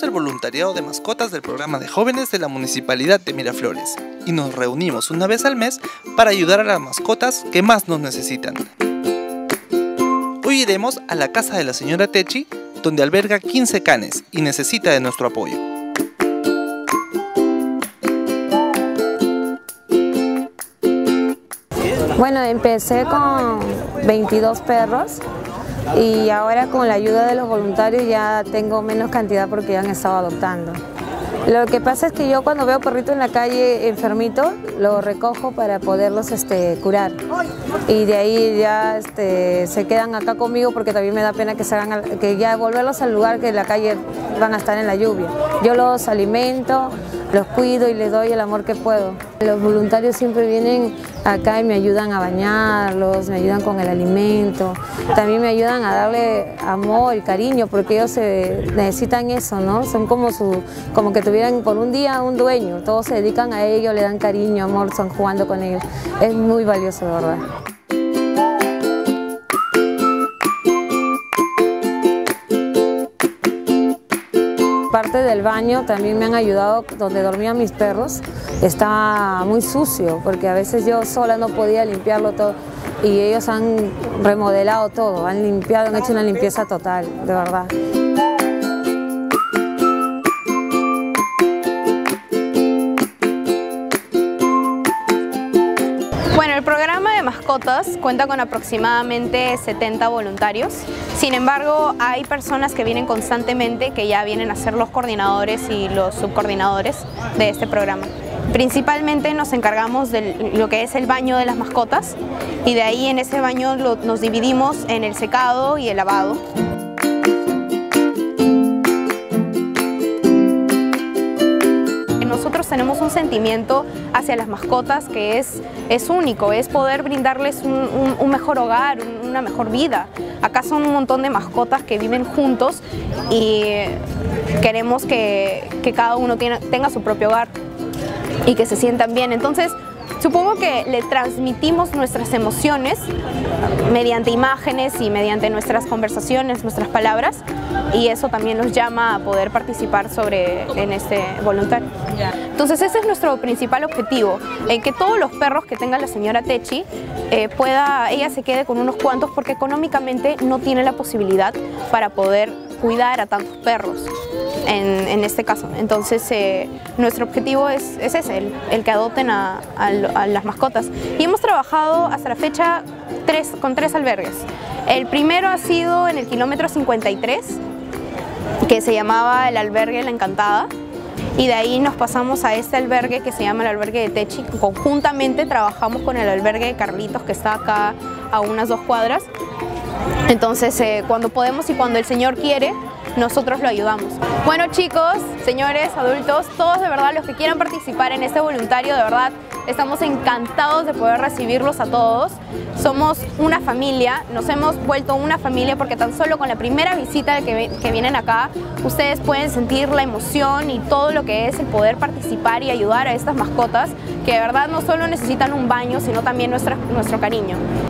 el voluntariado de mascotas del programa de jóvenes de la Municipalidad de Miraflores y nos reunimos una vez al mes para ayudar a las mascotas que más nos necesitan. Hoy iremos a la casa de la señora Techi, donde alberga 15 canes y necesita de nuestro apoyo. Bueno, empecé con 22 perros y ahora con la ayuda de los voluntarios ya tengo menos cantidad porque ya han estado adoptando. Lo que pasa es que yo cuando veo perritos en la calle enfermitos, los recojo para poderlos curar. Y de ahí ya se quedan acá conmigo porque también me da pena que ya volverlos al lugar que en la calle van a estar en la lluvia. Yo los alimento, los cuido y les doy el amor que puedo. Los voluntarios siempre vienen acá y me ayudan a bañarlos, me ayudan con el alimento, también me ayudan a darle amor y cariño porque ellos necesitan eso, ¿no? Son como que tuvieran por un día un dueño, todos se dedican a ellos, le dan cariño, amor, son jugando con ellos. Es muy valioso, de verdad. Parte del baño también me han ayudado, donde dormían mis perros, estaba muy sucio porque a veces yo sola no podía limpiarlo todo y ellos han remodelado todo, han limpiado, han hecho una limpieza total, de verdad. Bueno, el programa de mascotas cuenta con aproximadamente 70 voluntarios. Sin embargo, hay personas que vienen constantemente, que ya vienen a ser los coordinadores y los subcoordinadores de este programa. Principalmente nos encargamos de lo que es el baño de las mascotas y de ahí en ese baño nos dividimos en el secado y el lavado. Nosotros tenemos un sentimiento hacia las mascotas que es único, es poder brindarles un mejor hogar, una mejor vida. Acá son un montón de mascotas que viven juntos y queremos que cada uno tenga su propio hogar y que se sientan bien. Entonces, supongo que le transmitimos nuestras emociones mediante imágenes y mediante nuestras conversaciones, nuestras palabras, y eso también nos llama a poder participar en este voluntario. Entonces ese es nuestro principal objetivo, en que todos los perros que tenga la señora Techi, ella se quede con unos cuantos porque económicamente no tiene la posibilidad para poder cuidar a tantos perros. En este caso. Entonces nuestro objetivo es ese, el que adopten a las mascotas. Y hemos trabajado hasta la fecha con 3 albergues. El primero ha sido en el kilómetro 53, que se llamaba el albergue La Encantada. Y de ahí nos pasamos a este albergue que se llama el albergue de Techi. Conjuntamente trabajamos con el albergue de Carlitos, que está acá a unas 2 cuadras. Entonces cuando podemos y cuando el señor quiere, nosotros lo ayudamos. Bueno chicos, señores, adultos, todos de verdad los que quieran participar en este voluntario, de verdad estamos encantados de poder recibirlos a todos. Somos una familia, nos hemos vuelto una familia porque tan solo con la primera visita que vienen acá, ustedes pueden sentir la emoción y todo lo que es el poder participar y ayudar a estas mascotas que de verdad no solo necesitan un baño, sino también nuestro cariño.